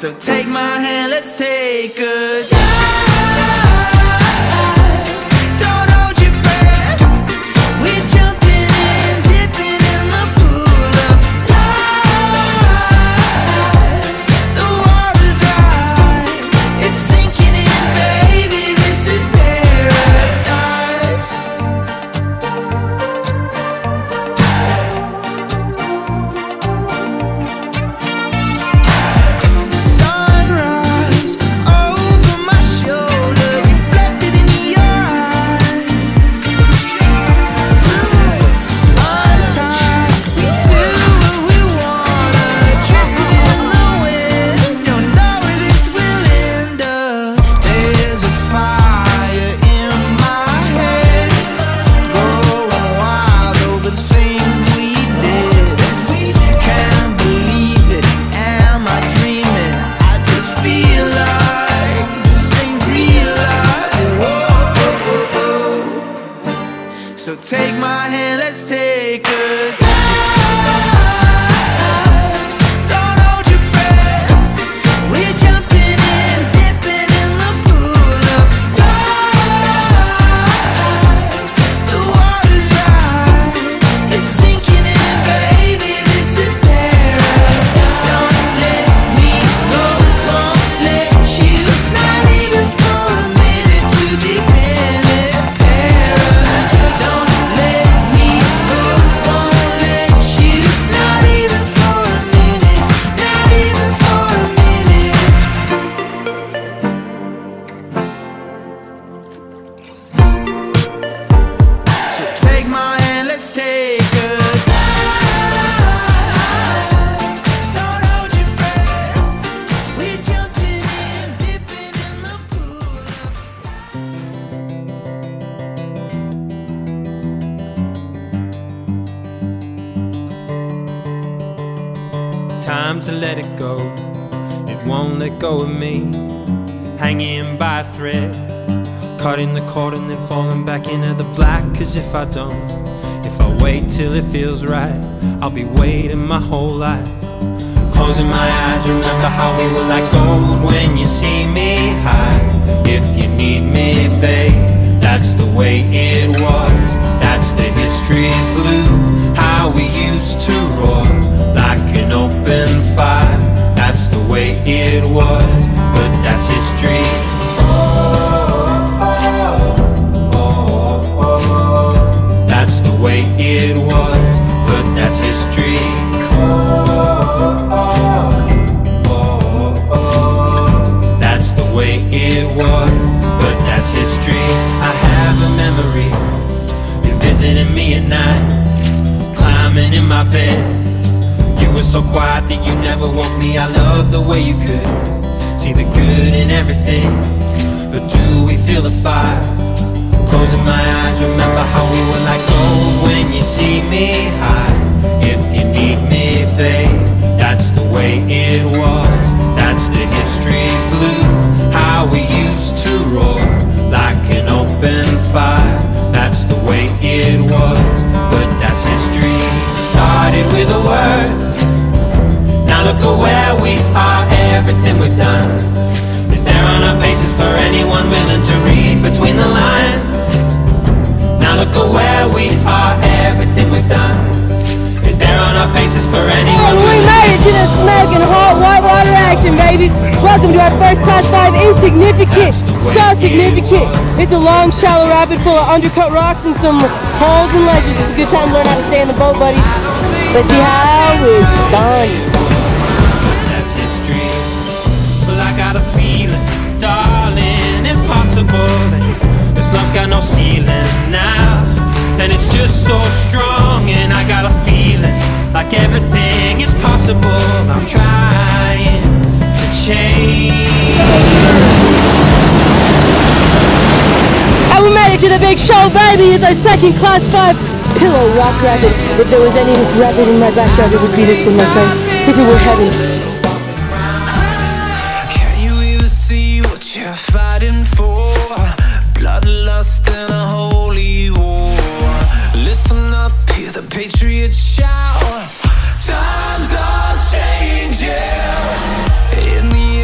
So take my hand, let's take a dive. Don't hold your breath. We're jumping in, dipping in the pool of life. The water's right, it's sinking in, baby. This is paradise. Sunrise over my shoulder, reflected in your eyes. Untied, we do what we wanna. Drifted in the wind, don't know where this will end up. There's a fire in my head, going wild over the things we did. Can't believe it, am I dreaming? I just feel like this ain't real life. Whoa. So take my hand, let's take a dive. Don't hold your breath. We're jumping in, dipping in the pool of life. The water's right, it's sinking in, baby. This is paradise. Don't let me go, won't let you. Not even for a minute, too deep in it. Paradise. Don't let me go, won't let you. Not even for a minute, not even for a minute. So take my hand, let's take a dive. Don't hold your breath. We're jumping in, dipping in the pool of Time to let it go, it won't let go of me. Hanging by a thread, cutting the cord and then falling back into the black. Cause if I don't, if I wait till it feels right, I'll be waiting my whole life. Closing my eyes, remember how we were like gold when you see me high. If you need me, babe, that's the way it was. That's the history blue, how we used to roar like an open fire. That's the way it was, but that's history. That's the way it was, but that's history. That's the way it was, but that's history. I have a memory, you're visiting me at night, climbing in my bed. You were so quiet that you never woke me. I love the way you could see the good in everything. But do we feel the fire? Closing my eyes, remember how we were like gold when you see me high. If you need me, babe, that's the way it was. That's the history blue, how we used to roar like an open fire. That's the way it was, but that's history. Started with a word, now look at where we are. Everything we've done is there on our faces for anyone willing to read between the lines. Now look at where we are. Everything we've done is there on our faces for anyone. And we made it to the smoking hot whitewater action, babies. Welcome to our first Class 5 Insignificant. So significant. It's a long, shallow rapid full of undercut rocks and some holes and ledges. It's a good time to learn how to stay in the boat, buddies. Let's see how it's done. That's history. Well, I got a feeling, darling, it's possible that this love's got no ceiling now. And it's just so strong, and I got a feeling like everything is possible. I'm trying to change. And we made it to the big show, baby. It's our second Class 5 Pillow Rock Rapid. If there was any rapid in my backyard, it would be this one, my friends. If it were heaven. Can you even see what you're fighting for? Bloodlust and a holy war. Listen up, hear the patriots shout. Times are changing. In the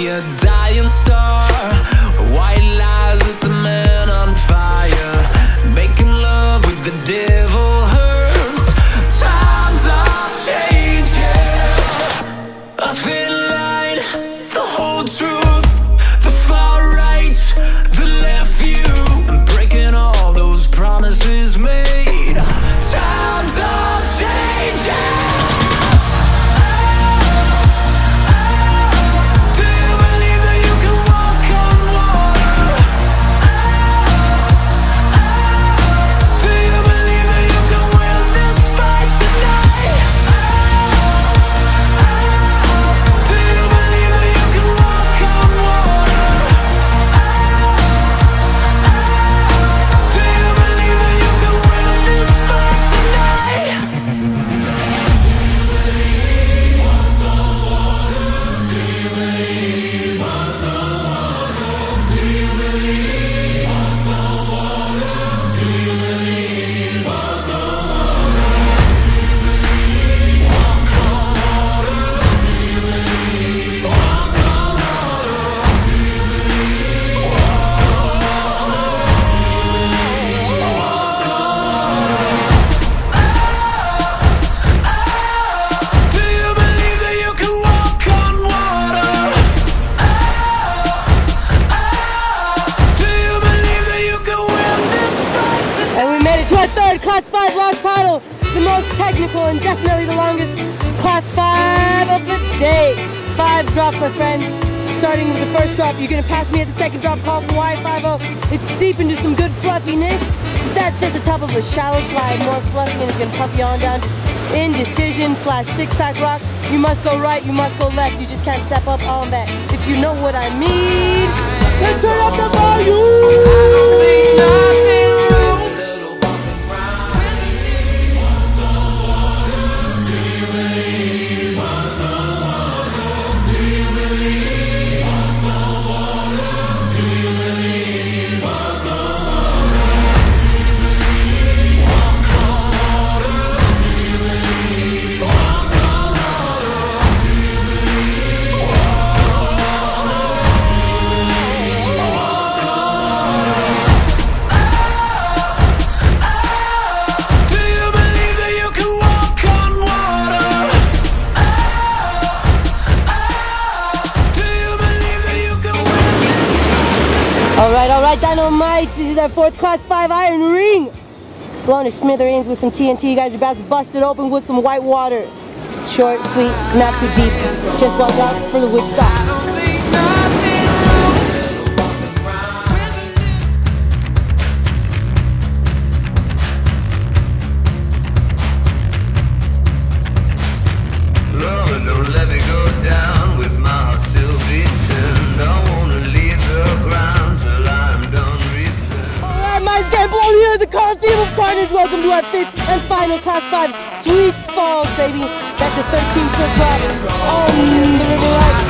a dying star. White lies, it's a man on fire. Making love with the devil hurts. Times are changing. A thin line, the whole truth, the far right, the left view, and breaking all those promises made. Times are changing. Class 5 log paddle, the most technical and definitely the longest Class 5 of the day. 5 drops, my friends. Starting with the first drop, you're gonna pass me at the second drop called Hawaii 5-0. It's steep into some good fluffiness. That's at the top of a shallow slide, more fluffy, and it's gonna puff you on down to indecision / six-pack rock. You must go right, you must go left. You just can't step up on that. If you know what I mean, let's turn up the volume. Alright, Dynamite, this is our 4th Class 5 iron ring. Blown to smithereens with some TNT. You guys are about to bust it open with some white water. It's short, sweet, not too deep. Just watch out for the Woodstock. Here at the Coliseum of Carnage. Welcome to our 5th and final Class 5 Sweets Falls, baby. That's a 13-foot drop on the river right.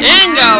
And go.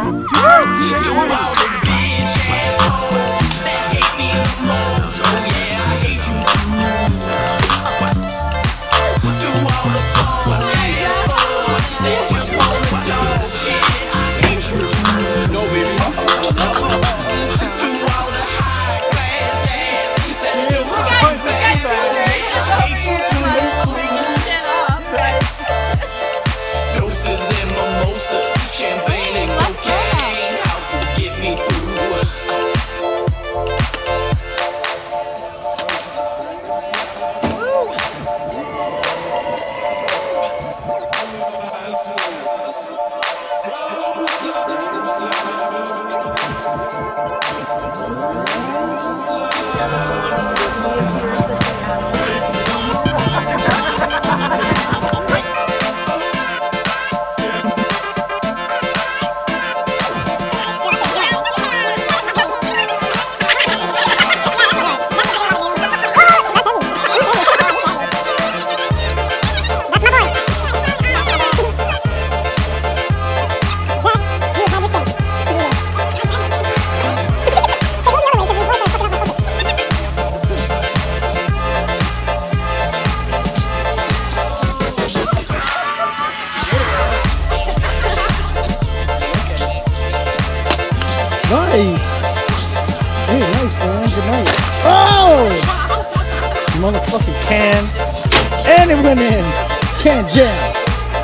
Nice! Hey, nice man, good night. Oh! Motherfucking can. And it went in. Can jam.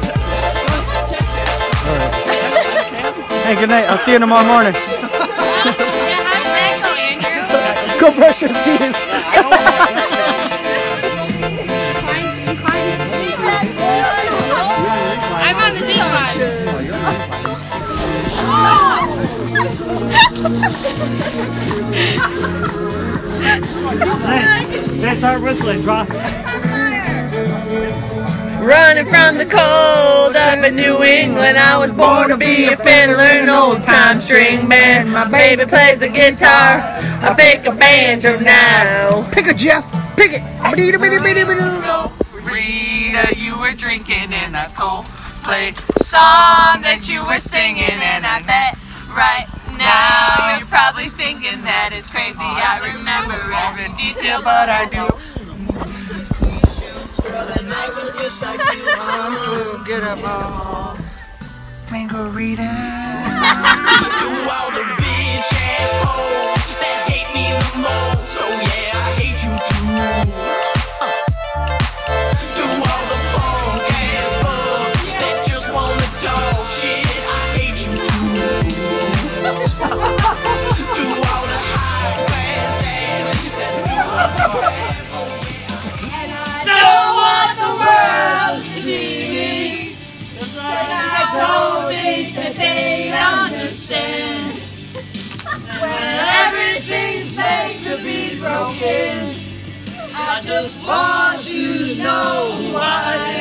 Alright. Hey, good night. I'll see you tomorrow morning. Go brush your teeth. I'm on the deal line. Let's start whistling, drop. Running from the cold up in New England, I was born to be a fiddler in an old-time string band. My baby plays the guitar, I pick a banjo now. Pick it, Jeff. Pick it. Rita, you were drinking in a cold play song that you were singing, and I bet right now you're probably thinking that it's crazy. I remember every detail, but I do. Get up, Margarita. Do all the bitch assholes that hate me the most. Oh yeah, I hate you too. Do all the punk ass bugs that just wanna dog shit. I hate you too. Do all the high class ass that do Don't want the world to see me. I don't think that they understand. When everything's made to be broken, I just want you to know who I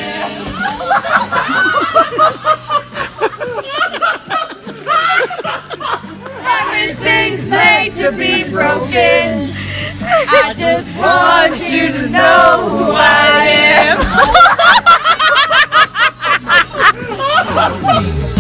am. Everything's made to be broken. I just want you to know who I am.